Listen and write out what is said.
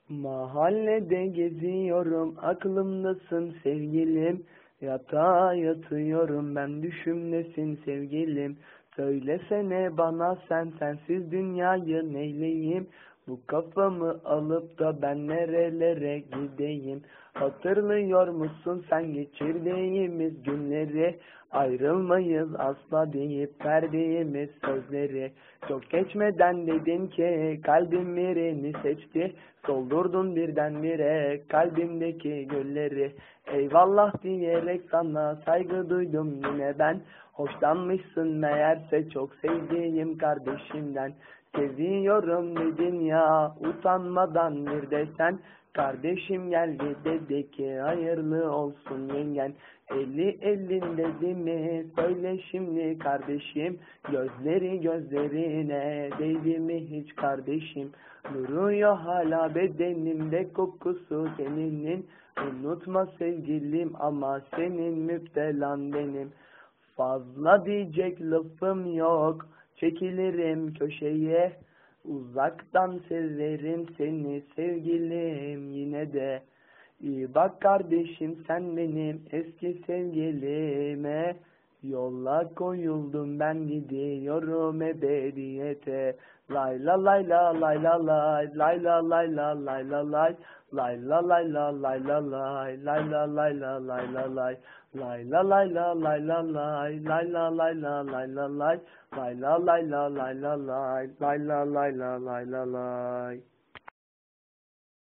Mahallede geziyorum, aklımdasın sevgilim. Yatağa yatıyorum, ben düşümdesin sevgilim. Söylesene bana sen, sensiz dünyayı neyleyim? Bu kafamı alıp da ben nerelere gideyim? Hatırlıyor musun sen geçirdiğimiz günleri? Ayrılmayız asla deyip verdiğimiz sözleri. Çok geçmeden dedin ki kalbim birini seçti. Soldurdun birdenbire kalbimdeki gülleri. Eyvallah diyerek sana saygı duydum yine ben. Hoşlanmışsın meğerse çok sevdiğim kardeşimden. Seviyorum dedin ya utanmadan bir de sen. Kardeşim geldi dedi ki hayırlı olsun yengen. Eli elinde değil mi? Söyle şimdi kardeşim. Gözleri gözlerine değdi mi hiç kardeşim? Duruyor hala bedenimde kokusu teninin. Unutma sevgilim ama senin müptelan benim. Fazla diyecek lafım yok. Çekilirim köşeye. Uzaktan severim seni sevgilim yine de. İyi bak kardeşim sen benim eski sevgilime. Yolla koyuldum ben gidiyorum ebediyete. Lay la lay la lay la lay lay la lay la lay la lay lay la lay la lay la lay lay la lay la lay la lay lay la lay la lay la lay lay la lay la lay la lay lay la lay la lay la lay lay la lay la lay la lay.